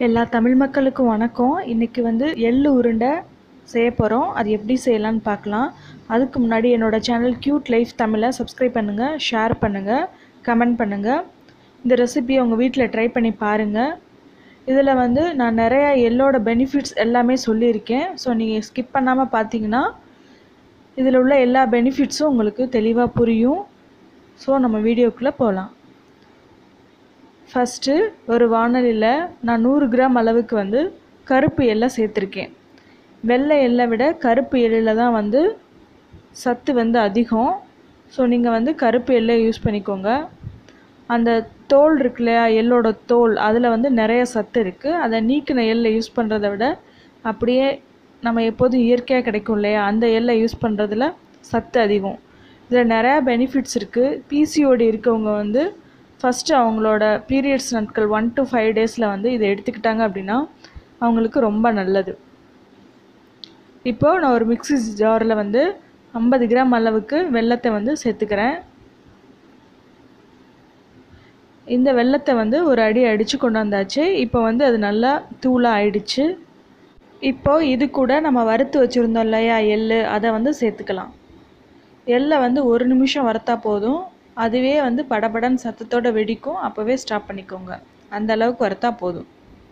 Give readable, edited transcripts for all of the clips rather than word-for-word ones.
எல்லா தமிழ் மக்களுக்கும் வணக்கம். இன்றைக்கி எள்ளு உருண்டை செய்ய போகிறோம். அது எப்படி செய்யலான்னு பார்க்கலாம். அதுக்கு முன்னாடி என்னோடய சேனல் க்யூட் லைஃப் தமிழை சப்ஸ்கிரைப் பண்ணுங்கள், ஷேர் பண்ணுங்கள், கமெண்ட் பண்ணுங்கள். இந்த ரெசிபியை உங்கள் வீட்டில் ட்ரை பண்ணி பாருங்கள். இதில் நான் நிறையா எள்ளோட பெனிஃபிட்ஸ் எல்லாமே சொல்லியிருக்கேன். ஸோ நீங்கள் ஸ்கிப் பண்ணாமல் பார்த்தீங்கன்னா இதில் உள்ள எல்லா பெனிஃபிட்ஸும் உங்களுக்கு தெளிவாக புரியும். ஸோ நம்ம வீடியோக்குள்ளே போகலாம். ஃபஸ்ட்டு ஒரு வாணலியில் நான் 100 கிராம் அளவுக்கு கருப்பு எள்ளை சேர்த்துருக்கேன். வெள்ளை எள்ளை விட கருப்பு எள்ளில் தான் சத்து அதிகம். ஸோ நீங்கள் கருப்பு எள்ளை யூஸ் பண்ணிக்கோங்க. அந்த தோல் இருக்கு இல்லையா, எள்ளோட தோல், அதில் நிறைய சத்து இருக்குது. அதை நீக்கின எள்ளை யூஸ் பண்ணுறத விட அப்படியே நம்ம எப்போதும் இயற்கையாக கிடைக்கும் இல்லையா, அந்த எள்ளை யூஸ் பண்ணுறதுல சத்து அதிகம். இதில் நிறையா பெனிஃபிட்ஸ் இருக்குது. பிசிஓடி இருக்கவங்க ஃபஸ்ட்டு அவங்களோட பீரியட்ஸ் நாட்கள் 1 to 5 டேஸில் இதை எடுத்துக்கிட்டாங்க அப்படின்னா அவங்களுக்கு ரொம்ப நல்லது. இப்போது நான் ஒரு மிக்ஸி ஜாரில் 50 கிராம் அளவுக்கு வெல்லத்தை சேர்த்துக்கிறேன். இந்த வெல்லத்தை ஒரு அடி அடித்து கொண்டு வந்தாச்சு. இப்போ அது நல்லா தூளாக ஆயிடுச்சு. இப்போது இது கூட நம்ம வறுத்து வச்சுருந்தோம் இல்லையா எள்ளு, அதை சேர்த்துக்கலாம். எள்ளை 1 நிமிஷம் வறுத்தா போதும். அதுவே படபடன்னு சத்தத்தோடு வெடிக்கும். அப்போவே ஸ்டாப் பண்ணிக்கோங்க. அந்த அளவுக்கு வறுத்தா போதும்.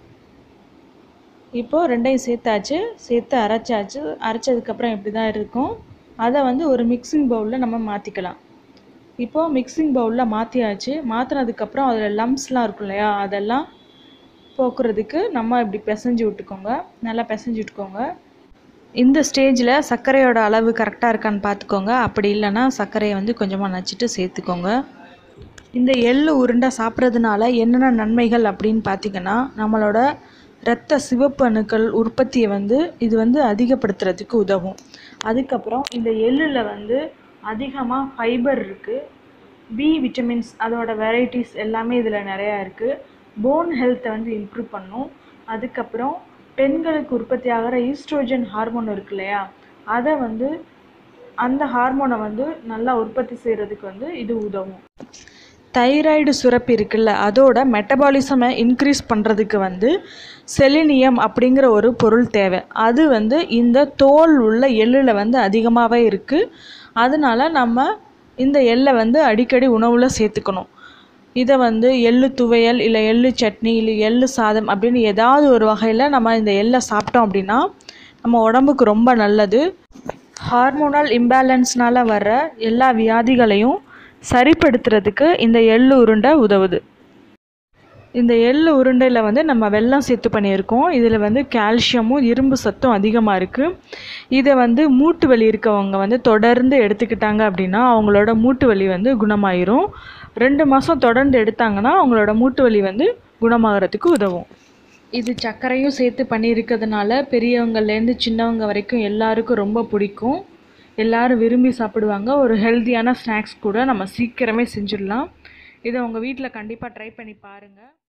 இப்போது ரெண்டையும் சேர்த்து அரைச்சாச்சு. அரைச்சதுக்கப்புறம் இப்படி தான் இருக்கும். அதை ஒரு மிக்சிங் பவுலில் நம்ம மாற்றிக்கலாம். இப்போது மிக்சிங் பவுலில் மாற்றியாச்சு. மாற்றினதுக்கப்புறம் அதில் லம்ப்ஸ்லாம் இருக்கும் இல்லையா, அதெல்லாம் போக்குறதுக்கு நம்ம இப்படி பிசைஞ்சு விட்டுக்கோங்க. நல்லா பிசைஞ்சு விட்டுக்கோங்க. இந்த ஸ்டேஜில் சர்க்கரையோட அளவு கரெக்டாக இருக்கான்னு பார்த்துக்கோங்க. அப்படி இல்லைன்னா சர்க்கரையை கொஞ்சமாக நச்சுட்டு சேர்த்துக்கோங்க. இந்த எள்ளு உருண்டை சாப்பிட்றதுனால என்னென்ன நன்மைகள் அப்படின்னு பார்த்திங்கன்னா, நம்மளோட இரத்த சிவப்பு அணுக்கள் உற்பத்தியை இது அதிகப்படுத்துறதுக்கு உதவும். அதுக்கப்புறம் இந்த எள்ளில் அதிகமாக ஃபைபர் இருக்குது. பி விட்டமின்ஸ் அதோட வெரைட்டிஸ் எல்லாமே இதில் நிறையா இருக்குது. போன் ஹெல்த்தை இம்ப்ரூவ் பண்ணும். அதுக்கப்புறம் பெண்களுக்கு உற்பத்தி ஆகிற ஈஸ்ட்ரோஜன் ஹார்மோன் இருக்கு இல்லையா, அதை அந்த ஹார்மோனை நல்லா உற்பத்தி செய்கிறதுக்கு இது உதவும். தைராய்டு சுரப்பி இருக்குல்ல, அதோட மெட்டபாலிசமை இன்க்ரீஸ் பண்ணுறதுக்கு செலினியம் அப்படிங்கிற ஒரு பொருள் தேவை. அது இந்த தோல் உள்ள எள்ளில் அதிகமாகவே இருக்குது. அதனால நம்ம இந்த எள்ளை அடிக்கடி உணவில் சேர்த்துக்கணும். இதை எள்ளு துவையல் இல்லை எள்ளு சட்னி இல்லை எள்ளு சாதம் அப்படின்னு ஏதாவது ஒரு வகையில் நம்ம இந்த எள்ளை சாப்பிட்டோம் அப்படின்னா நம்ம உடம்புக்கு ரொம்ப நல்லது. ஹார்மோனல் இம்பேலன்ஸ்னால் வர்ற எல்லா வியாதிகளையும் சரிப்படுத்துறதுக்கு இந்த எள்ளு உருண்டை உதவுது. இந்த எள்ளு உருண்டையில் நம்ம வெல்லம் சேர்த்து பண்ணியிருக்கோம். இதில் கால்சியமும் இரும்பு சத்தும் அதிகமாக இருக்குது. இதை மூட்டு வலி இருக்கவங்க தொடர்ந்து எடுத்துக்கிட்டாங்க அப்படின்னா அவங்களோட மூட்டு வலி குணமாயிரும். 2 மாதம் தொடர்ந்து எடுத்தாங்கன்னா அவங்களோட மூட்டு வலி குணமாகறதுக்கு உதவும். இது சர்க்கரையும் சேர்த்து பண்ணியிருக்கிறதுனால பெரியவங்கள்லேருந்து சின்னவங்க வரைக்கும் எல்லாருக்கும் ரொம்ப பிடிக்கும். எல்லோரும் விரும்பி சாப்பிடுவாங்க. ஒரு ஹெல்த்தியான ஸ்நாக்ஸ் கூட நம்ம சீக்கிரமே செஞ்சிடலாம். இதை உங்கள் வீட்டில் கண்டிப்பாக ட்ரை பண்ணி பாருங்கள்.